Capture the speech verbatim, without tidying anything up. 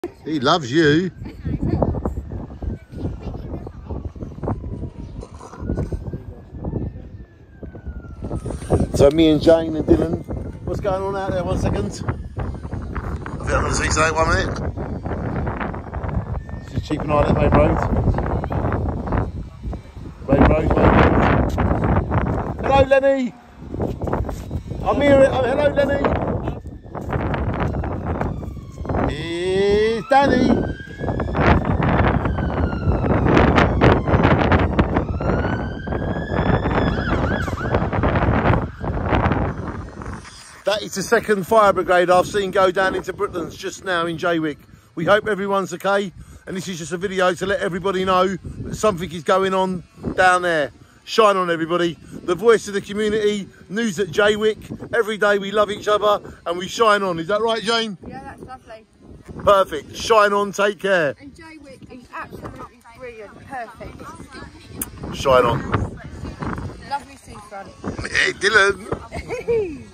He loves you. So me and Jane and Dylan, what's going on out there? One second. I think I'm going to see something. One minute. Just keep an eye on that main road. Main road, main road. Hello, Lenny. I'm here. Oh, hello, Lenny. Here's Danny. That is the second fire brigade I've seen go down into Brooklands just now in Jaywick. We hope everyone's okay, and this is just a video to let everybody know that something is going on down there. Shine on, everybody. The voice of the community, news at Jaywick. Every day we love each other and we shine on. Is that right, Jane? Yeah, that's lovely. Perfect. Shine on, take care. And Jaywick is absolutely brilliant, perfect. Shine on. Lovely seafront. Hey, Dylan.